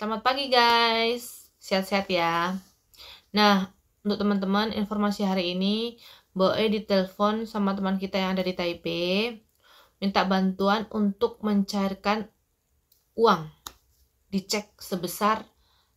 Selamat pagi guys, sehat-sehat ya. Nah, untuk teman-teman informasi hari ini, Mbok E ditelepon sama teman kita yang ada di Taipei, minta bantuan untuk mencairkan uang, dicek sebesar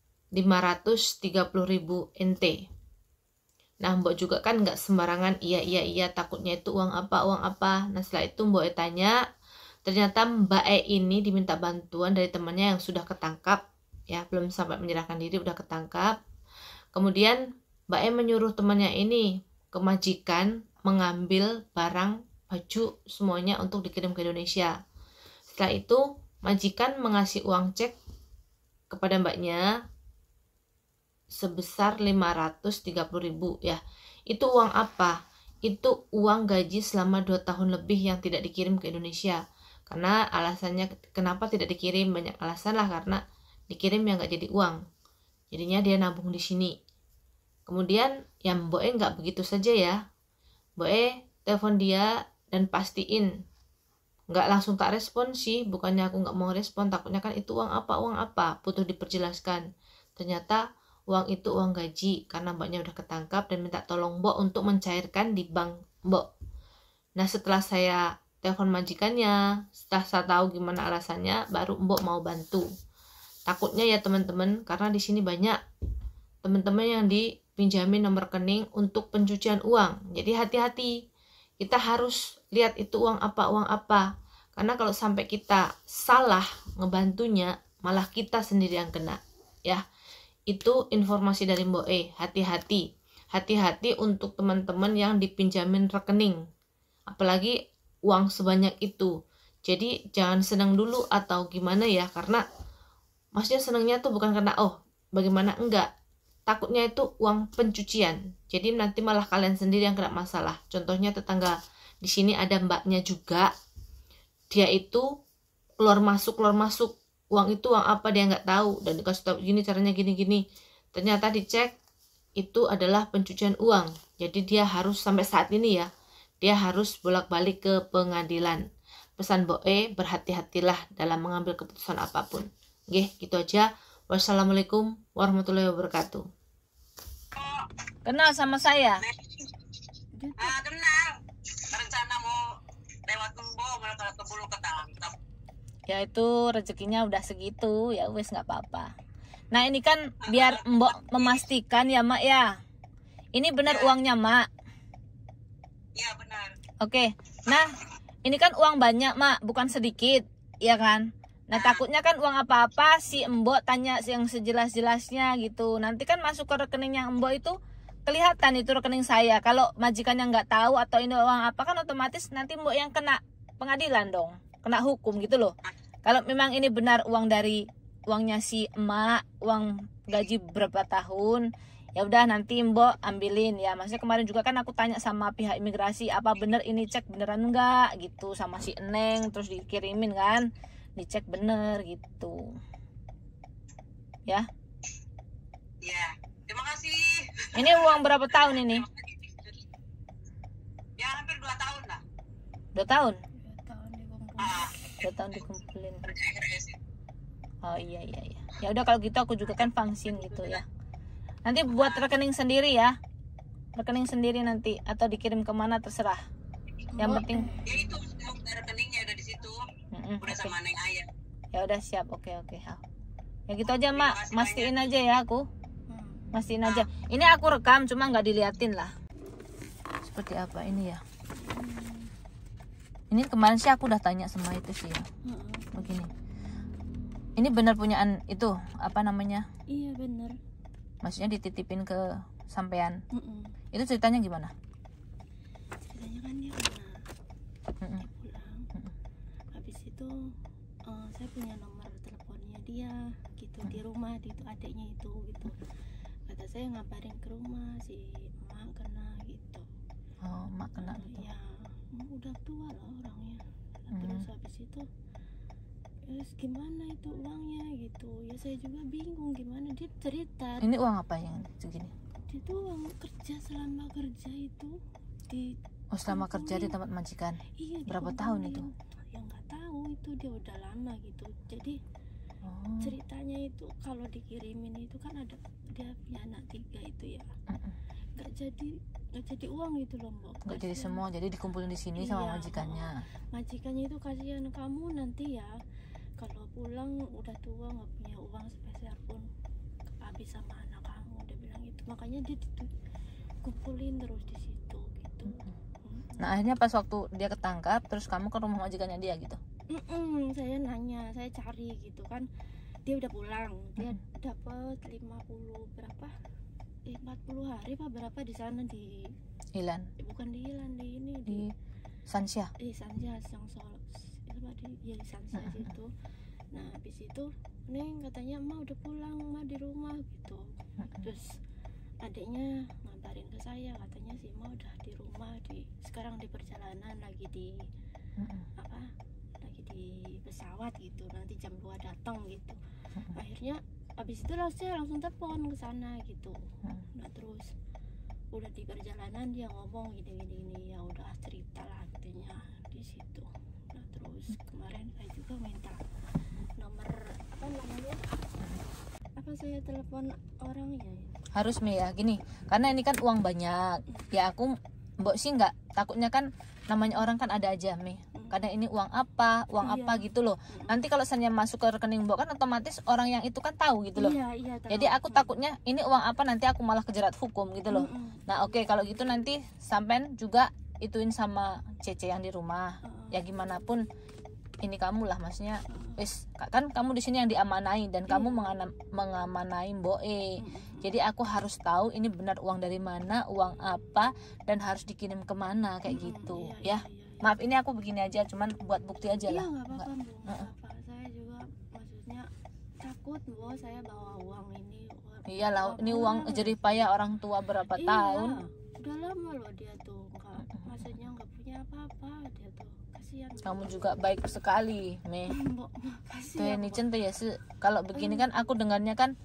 530.000 NT. Nah, Mbok juga kan nggak sembarangan iya, takutnya itu uang apa. Nah, setelah itu Mbok E tanya, ternyata Mbak E ini diminta bantuan dari temannya yang sudah ketangkap, ya belum sampai menyerahkan diri udah ketangkap. Kemudian Mbak E menyuruh temannya ini ke majikan mengambil barang baju semuanya untuk dikirim ke Indonesia. Setelah itu majikan mengasih uang cek kepada mbaknya sebesar 530.000 ya. Itu uang apa? Itu uang gaji selama 2 tahun lebih yang tidak dikirim ke Indonesia. Karena alasannya kenapa tidak dikirim, banyak alasan lah, karena dikirim yang nggak jadi uang, jadinya dia nabung di sini. Kemudian ya Mbok E nggak begitu saja ya, Mbok E telepon dia dan pastiin, nggak langsung tak respon sih, bukannya aku nggak mau respon, takutnya kan itu uang apa, butuh diperjelaskan. Ternyata uang itu uang gaji karena mbaknya udah ketangkap dan minta tolong Mbok untuk mencairkan di bank Mbok. Nah, setelah saya telepon majikannya, setelah saya tahu gimana alasannya, baru Mbok mau bantu. Takutnya ya teman-teman, karena di sini banyak teman-teman yang dipinjamin nomor rekening untuk pencucian uang. Jadi hati-hati. Kita harus lihat itu uang apa. Karena kalau sampai kita salah ngebantunya, malah kita sendiri yang kena. Ya, itu informasi dari Mbok E. Hati-hati. Hati-hati untuk teman-teman yang dipinjamin rekening. Apalagi uang sebanyak itu. Jadi jangan senang dulu atau gimana ya, karena maksudnya senangnya tuh bukan karena bagaimana, enggak, takutnya itu uang pencucian, jadi nanti malah kalian sendiri yang kena masalah. Contohnya tetangga di sini ada mbaknya juga, dia itu keluar masuk uang itu uang apa dia nggak tahu, dan dikasih tahu gini caranya gini, ternyata dicek itu adalah pencucian uang. Jadi dia harus sampai saat ini ya, dia harus bolak-balik ke pengadilan. Pesan Mbok E, berhati-hatilah dalam mengambil keputusan apapun. Oke, gitu aja. Wassalamualaikum warahmatullahi wabarakatuh. Kenal sama saya? Kenal. Rencana mau lewat Mbok, malah ke Bulu ketangkap. Ya itu rezekinya udah segitu, ya wes nggak apa-apa. Nah ini kan biar Mbok memastikan ya Mak ya. Ini benar uangnya Mak? Iya benar. Oke. Nah ini kan uang banyak Mak, bukan sedikit, ya kan? Nah takutnya kan uang apa-apa si Mbok tanya yang sejelas-jelasnya gitu. Nanti kan masuk ke rekeningnya Mbok itu kelihatan itu rekening saya. Kalau majikannya nggak tahu atau ini uang apa, kan otomatis nanti Mbok yang kena pengadilan dong, kena hukum gitu loh. Kalau memang ini benar uang dari uangnya si emak, uang gaji berapa tahun, ya udah nanti Mbok ambilin ya. Maksudnya kemarin juga kan aku tanya sama pihak imigrasi, apa bener ini, cek beneran enggak gitu sama si Eneng, terus dikirimin kan, dicek bener gitu ya. Iya, terima kasih. Ini uang berapa tahun ini? Ya hampir 2 tahun lah. 2 tahun? 2 tahun dikumpulin. Oh iya. Ya udah kalau gitu aku juga kan fungsin gitu ya. Nanti buat rekening sendiri ya. Rekening sendiri nanti atau dikirim kemana terserah. Yang penting ya itu rekeningnya udah di situ. Udah sama Neng Ayah. Ya udah siap. Oke. Ya gitu aja Mak, mastiin aja ya aku. Mastiin aja. Ini aku rekam cuma nggak diliatin lah. Seperti apa ini ya? Ini kemarin sih aku udah tanya sama itu sih ya. Begini. Ini benar punyaan itu apa namanya? Iya benar. Maksudnya dititipin ke sampean. Itu ceritanya gimana? Ceritanya kan dia pulang. Habis itu saya punya nomor teleponnya dia gitu di rumah, di itu adiknya itu gitu. Kata saya ngabarin ke rumah si emak kena gitu. Oh, emak kena gitu. Ya, udah tua lah orangnya. Terus habis itu terus gimana itu uangnya gitu ya, saya juga bingung gimana. Dia cerita ini uang apa yang segini? Itu uang kerja, selama kerja itu di selama kerja di tempat majikan. Iya, berapa tahun itu? Ya nggak tahu, itu dia udah lama gitu. Jadi Ceritanya itu kalau dikirimin itu kan ada dia punya anak 3 itu ya. Nggak jadi uang itu loh Mbok. Nggak jadi semua, jadi dikumpulin di sini sama majikannya. Majikannya itu kasihan, kamu nanti ya kalau pulang udah tua nggak punya uang sepeser pun habis sama anak kamu, dia bilang gitu. Makanya dia kumpulin terus di situ gitu. Nah akhirnya pas waktu dia ketangkap, terus kamu ke rumah majikannya dia gitu? Saya nanya, saya cari gitu kan, dia udah pulang, dia dapat 40 hari apa berapa di sana di Ilan? Bukan di Ilan, di Sansya. Sansya yang Solo di Sansya situ. Nah habis itu Neng katanya emak udah pulang, emak di rumah gitu. Terus adiknya ngabarin ke saya, katanya si emak udah di rumah, sekarang di perjalanan lagi di lagi di pesawat gitu, nanti jam 2 datang gitu. Akhirnya habis itu saya langsung telepon ke sana gitu. Nah terus udah di perjalanan dia ngomong gini ya udah cerita lah katanya di situ. Nah terus kemarin saya juga minta nomor apa namanya, apa saya telepon orangnya ya. Harus ya gini, karena ini kan uang banyak ya, aku Mbok sih nggak takutnya kan, namanya orang kan ada aja karena ini uang apa gitu loh. Nanti kalau misalnya masuk ke rekening Mbok kan otomatis orang yang itu kan tahu gitu loh. Tahu. Jadi aku takutnya ini uang apa, nanti aku malah kejerat hukum gitu loh. Nah oke, kalau gitu nanti sampean juga ituin sama Cece yang di rumah. Ya gimana pun ini kamu lah, maksudnya wis kan kamu di sini yang diamanai dan kamu mengamanai Mbok. Jadi aku harus tahu ini benar uang dari mana, uang apa, dan harus dikirim kemana kayak gitu ya. Maaf ini aku begini aja, cuman buat bukti aja lah. Nggak apa-apa. Saya juga maksudnya takut bahwa saya bawa uang ini. Iyalah, ini uang jerih payah orang tua berapa tahun. Udah lama loh dia tuh maksudnya nggak punya apa-apa, dia tuh kasihan. Kamu juga baik sekali, Tuh ini cinta ya sih. Kalau begini kan aku dengarnya kan.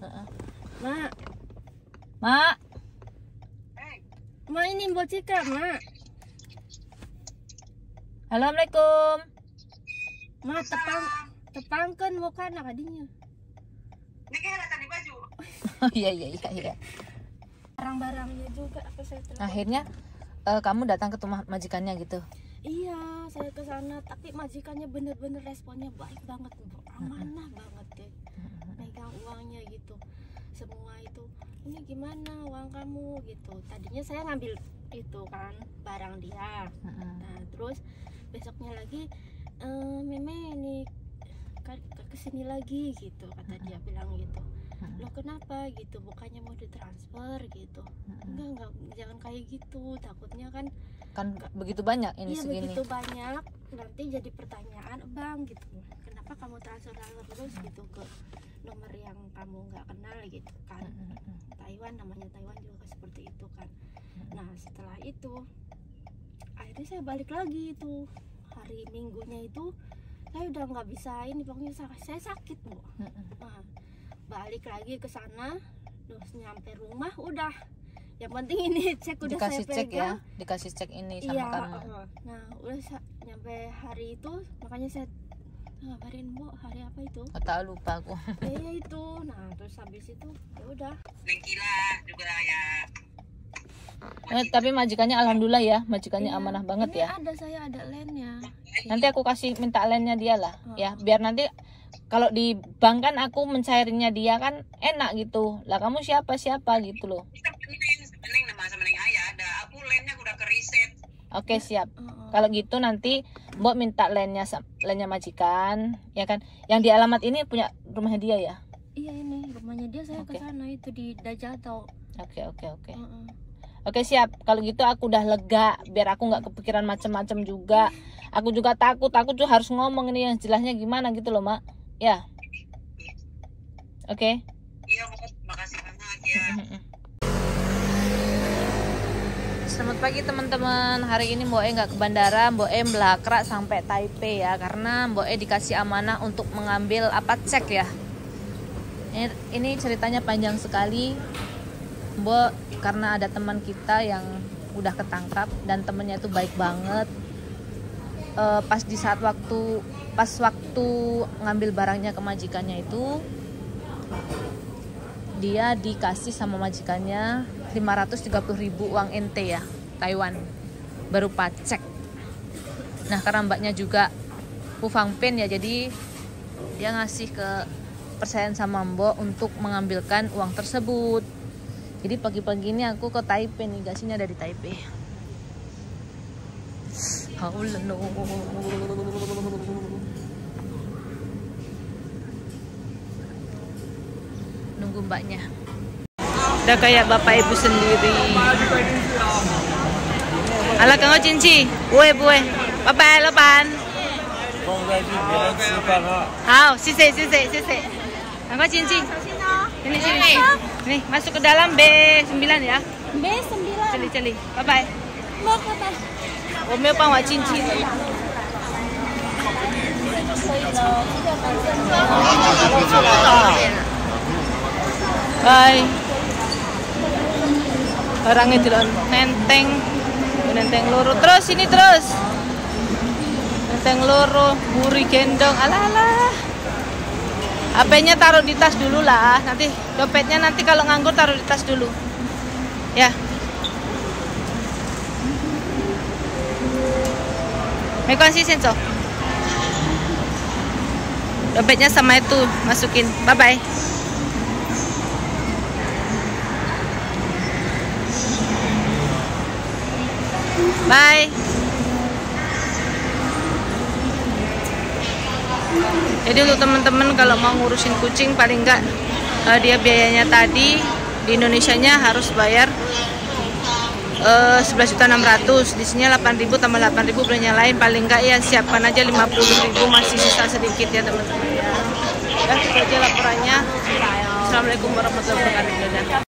Mak. Ma ini Mbok Cika, Mak. Assalamualaikum. Ma tepangkan bukan adinya. Ini kayak tadi baju. Iya. Barang-barangnya juga apa saya telepon. Akhirnya kamu datang ke rumah majikannya gitu. Iya, saya ke sana, tapi majikannya bener-bener responnya baik banget, Mbok. Amanah banget deh. Megang uangnya gitu. Semua itu, ini gimana uang kamu gitu. Tadinya saya ngambil itu kan barang dia. Nah, terus besoknya lagi Meme ini kesini lagi gitu, kata dia bilang gitu. Loh kenapa gitu, bukannya mau ditransfer gitu. Enggak, jangan kayak gitu, takutnya kan begitu banyak ini iya, segini. begitu banyak, nanti jadi pertanyaan bang gitu, kenapa kamu transfer terus gitu ke nomor yang kamu nggak kenal gitu kan. Taiwan, namanya Taiwan juga seperti itu kan. Nah setelah itu akhirnya saya balik lagi itu hari Minggunya itu, saya udah nggak bisa ini, pokoknya saya sakit Bu. Nah, balik lagi ke sana, terus nyampe rumah udah, yang penting ini cek udah dikasih saya cek pegang. Ya, dikasih cek ini sama kamu. Nah udah nyampe hari itu, makanya saya ngabarin Bu, hari apa itu? Tak lupa aku. Ya itu, nah terus habis itu ya udah. Nengkila juga ya. Tapi majikannya alhamdulillah ya, majikannya Iya, amanah banget ini ya. Saya ada lennya. Nanti aku kasih minta lennya dia lah, ya biar nanti kalau di bank kan aku mencairinnya dia kan enak gitu. Lah kamu siapa gitu loh. Neng sama Neng Ayah ada. Aku lennya udah ke riset. Oke siap. Kalau gitu nanti Mbok minta lennya majikan, ya kan? Yang di alamat ini punya rumahnya dia ya? Iya ini rumahnya dia, saya ke sana itu di Dajato. Oke. Oke siap. Kalau gitu aku udah lega, biar aku nggak kepikiran macam-macam juga. Aku juga takut, aku tuh harus ngomong ini yang jelasnya gimana gitu loh Mak. Ya. Oke. Iya, makasih banyak ya. Selamat pagi teman-teman. Hari ini Mbok nggak ke bandara, Mbok melakrak sampai Taipei ya, karena Mbok dikasih amanah untuk mengambil cek ya. Ini ceritanya panjang sekali. Mbok karena ada teman kita yang udah ketangkap dan temennya itu baik banget. pas waktu ngambil barangnya ke majikannya itu, dia dikasih sama majikannya 530.000 uang NT ya, Taiwan, berupa cek. Nah karena mbaknya juga Pufang Pen ya, jadi dia ngasih ke percayaan sama mbok untuk mengambilkan uang tersebut. Jadi pagi-pagi ini aku ke Taipei nih, gasnya dari Taipei. Nunggu mbaknya. Udah kayak bapak ibu sendiri. Ala kang cinci, bue. Bye lepan. Hao, sise. Kang cinci. Sini. Nih, masuk ke dalam B9 ya. B9. Celi. Bye. Bye. 我没有办法进去的。Bye. Barangnya dulu nenteng loro terus ini terus. Nenteng loro, buri gendong, ala. HP-nya taruh di tas dulu lah. Nanti dompetnya nanti kalau nganggur taruh di tas dulu. Ya. Mekuansi senso. Dompetnya sama itu masukin. Bye. Bye. Jadi untuk teman-teman kalau mau ngurusin kucing paling enggak dia biayanya tadi di Indonesianya harus bayar 11.600.000, di sini 8.000 tambah 8.000 belanja lain, paling enggak ya siapkan aja 50.000, masih sisa sedikit ya teman-teman ya. Itu aja laporannya. Assalamualaikum warahmatullahi wabarakatuh.